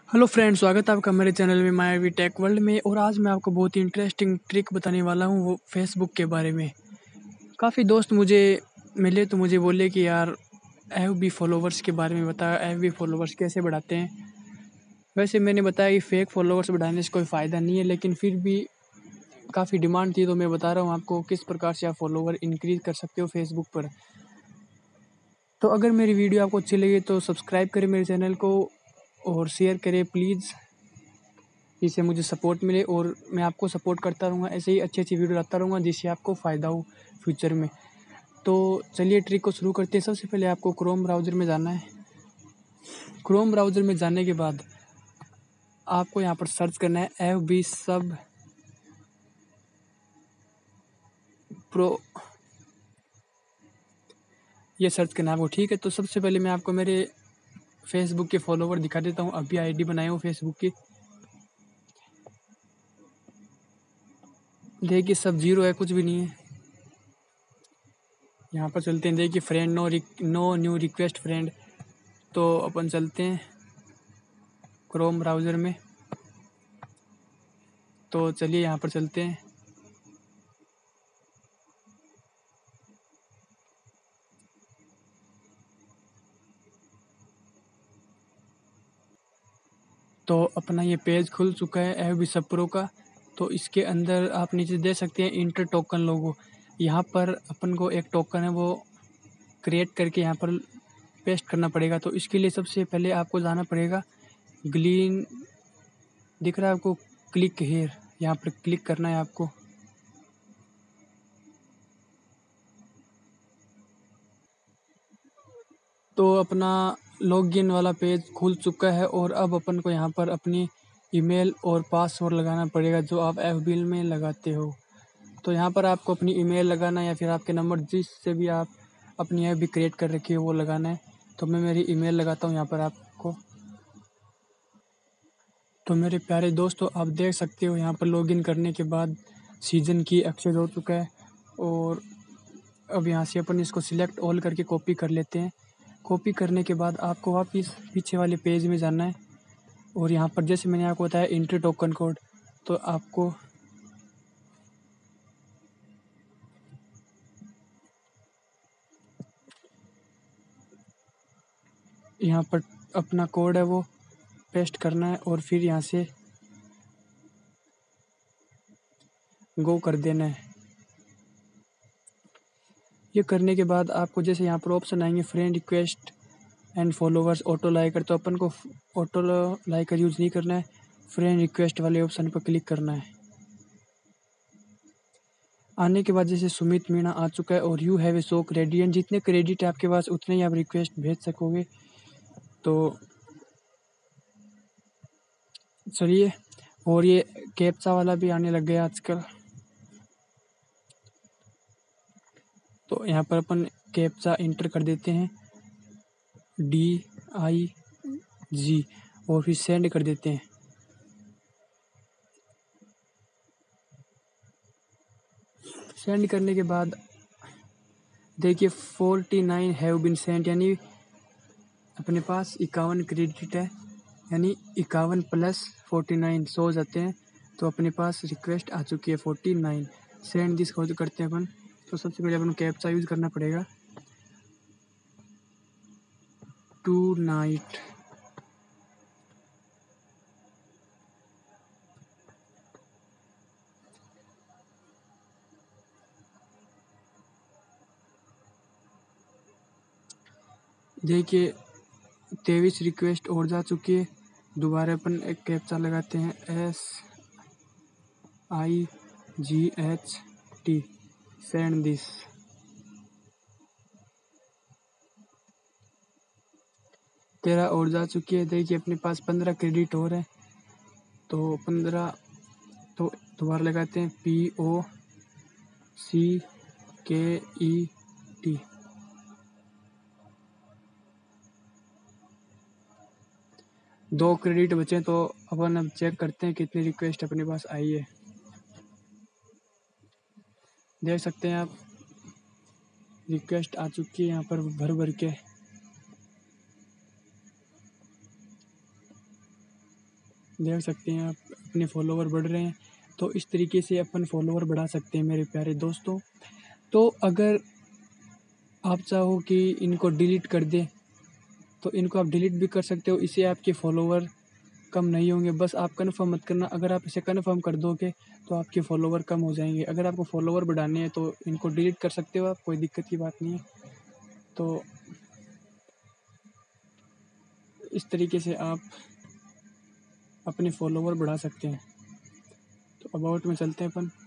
Hello friends, स्वागत है आपका मेरे चैनल में माया वी टेक वर्ल्ड में। और आज मैं आपको बहुत ही इंटरेस्टिंग ट्रिक बताने वाला हूँ, वो फेसबुक के बारे में। काफ़ी दोस्त मुझे मिले तो मुझे बोले कि यार एफबी फॉलोवर्स के बारे में बता, एफबी फॉलोवर्स कैसे बढ़ाते हैं। वैसे मैंने बताया कि फ़ेक फॉलोवर्स बढ़ाने से कोई फ़ायदा नहीं है, लेकिन फिर भी काफ़ी डिमांड थी तो मैं बता रहा हूँ आपको किस प्रकार से आप फॉलोवर इंक्रीज़ कर सकते हो फेसबुक पर। तो अगर मेरी वीडियो आपको अच्छी लगी तो सब्सक्राइब करें मेरे चैनल को और शेयर करें प्लीज़, जिससे मुझे सपोर्ट मिले और मैं आपको सपोर्ट करता रहूँगा। ऐसे ही अच्छी-अच्छी वीडियो लाता रहूँगा जिससे आपको फ़ायदा हो फ्यूचर में। तो चलिए ट्रिक को शुरू करते हैं। सबसे पहले आपको क्रोम ब्राउज़र में जाना है। क्रोम ब्राउज़र में जाने के बाद आपको यहाँ पर सर्च करना है एफबी सब प्रो, ये सर्च करना है आपको, ठीक है। तो सबसे पहले मैं आपको मेरे फेसबुक के फॉलोवर दिखा देता हूँ। अभी आईडी बनाई हूँ फेसबुक की, देखिए सब जीरो है, कुछ भी नहीं है। यहाँ पर चलते हैं, देखिए friend no new request friend. तो अपन चलते हैं क्रोम ब्राउज़र में। तो चलिए यहाँ पर चलते हैं। तो अपना ये पेज खुल चुका है एफबी सब प्रो का। तो इसके अंदर आप नीचे दे सकते हैं इंटर टोकन लोगो। यहाँ पर अपन को एक टोकन है वो क्रिएट करके यहाँ पर पेस्ट करना पड़ेगा। तो इसके लिए सबसे पहले आपको जाना पड़ेगा, ग्रीन दिख रहा है आपको, क्लिक हेयर, यहाँ पर क्लिक करना है आपको। तो अपना लॉगिन वाला पेज खुल चुका है और अब अपन को यहाँ पर अपनी ईमेल और पासवर्ड लगाना पड़ेगा जो आप एफबी में लगाते हो। तो यहाँ पर आपको अपनी ईमेल लगाना है या फिर आपके नंबर जिससे भी आप अपनी ऐप भी क्रिएट कर रखी है वो लगाना है। तो मैं मेरी ईमेल लगाता हूँ यहाँ पर आपको। तो मेरे प्यारे दोस्तों, आप देख सकते हो यहाँ पर लॉगिन करने के बाद सीजन की एक्सेस हो चुका है। और अब यहाँ से अपन इसको सिलेक्ट ऑल करके कॉपी कर लेते हैं। कॉपी करने के बाद आपको वापस पीछे वाले पेज में जाना है और यहाँ पर जैसे मैंने आपको बताया इंटर टोकन कोड, तो आपको यहाँ पर अपना कोड है वो पेस्ट करना है और फिर यहाँ से गो कर देना है। ये करने के बाद आपको जैसे यहाँ पर ऑप्शन आएंगे friend request and followers auto liker, तो अपन को ऑटो लाइकर यूज़ नहीं करना है, फ्रेंड रिक्वेस्ट वाले ऑप्शन पर क्लिक करना है। आने के बाद जैसे सुमित मीणा आ चुका है और you have a so credit, जितने क्रेडिट है आपके पास उतने ही आप रिक्वेस्ट भेज सकोगे। तो चलिए, और ये कैप्चा वाला भी आने लग गया आजकल। तो यहाँ पर अपन कैप्चा इंटर कर देते हैं DIG और फिर सेंड कर देते हैं। सेंड करने के बाद देखिए 49 हैव बिन सेंट, यानी अपने पास 51 क्रेडिट है, यानी 51 प्लस 49 सो जाते हैं। तो अपने पास रिक्वेस्ट आ चुकी है 49। सेंड दिस को करते हैं अपन। तो सबसे पहले अपन कैप्चा यूज़ करना पड़ेगा, टू नाइट। देखिए 23 रिक्वेस्ट और जा चुकी है। दोबारा अपन एक कैप्चा लगाते हैं SIGHT, सेंड दिस। 13 और जा चुकी है। देखिए अपने पास 15 क्रेडिट और है। तो 15, तो दोबारा लगाते हैं POCKET। 2 क्रेडिट बचे, तो अपन अब चेक करते हैं कितनी रिक्वेस्ट अपने पास आई है। देख सकते हैं आप रिक्वेस्ट आ चुकी है यहाँ पर भर भर के। देख सकते हैं आप अपने फॉलोवर बढ़ रहे हैं। तो इस तरीके से अपन फॉलोवर बढ़ा सकते हैं मेरे प्यारे दोस्तों। तो अगर आप चाहो कि इनको डिलीट कर दें तो इनको आप डिलीट भी कर सकते हो, इससे आपके फॉलोवर कम नहीं होंगे। बस आप कन्फर्म मत करना, अगर आप इसे कन्फर्म कर दोगे तो आपके फॉलोवर कम हो जाएंगे। अगर आपको फॉलोवर बढ़ाने हैं तो इनको डिलीट कर सकते हो आप, कोई दिक्कत की बात नहीं है। तो इस तरीके से आप अपने फॉलोवर बढ़ा सकते हैं। तो अबाउट में चलते हैं अपन।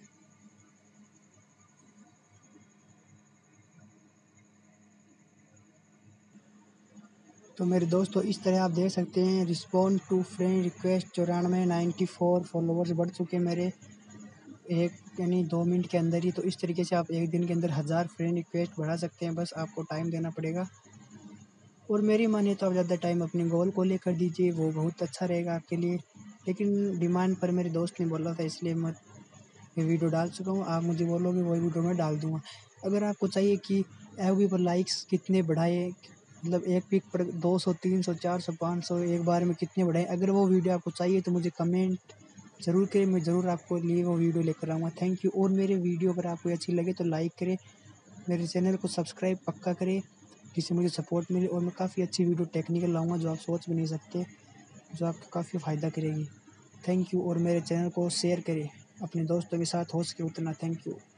तो मेरे दोस्तों इस तरह आप देख सकते हैं, respond to friend request 94 followers बढ़ चुके हैं मेरे एक यानी 2 मिनट के अंदर ही। तो इस तरीके से आप एक दिन के अंदर 1000 फ्रेंड रिक्वेस्ट बढ़ा सकते हैं, बस आपको टाइम देना पड़ेगा। और मेरी मानिए तो आप ज़्यादा टाइम अपने गोल को लेकर दीजिए, वो बहुत अच्छा रहेगा आपके लिए। लेकिन डिमांड पर मेरे दोस्त ने बोला था इसलिए मैं ये वीडियो डाल चुका हूँ। आप मुझे बोलोगे वही वीडियो मैं डाल दूँगा। अगर आपको चाहिए कि एफबी पर लाइक्स कितने बढ़ाए, मतलब एक पिक पर 200 300 400 500 एक बार में कितने बढ़ाएँ, अगर वो वीडियो आपको चाहिए तो मुझे कमेंट ज़रूर करें, मैं ज़रूर आपको लिए वो वीडियो लेकर आऊँगा। Thank you. और मेरे वीडियो अगर आपको अच्छी लगे तो लाइक करें, मेरे चैनल को सब्सक्राइब पक्का करें, जिससे मुझे सपोर्ट मिले। और मैं काफ़ी अच्छी वीडियो टेक्निकल लाऊँगा जो आप सोच भी नहीं सकते, जो आपको काफ़ी फ़ायदा करेगी। Thank you. और मेरे चैनल को शेयर करें अपने दोस्तों के साथ हो सके उतना। Thank you.